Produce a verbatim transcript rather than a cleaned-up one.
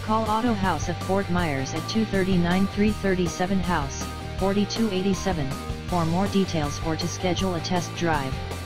Call Auto House of Fort Myers at two thirty-nine three thirty-seven House, forty-two eighty-seven, for more details or to schedule a test drive.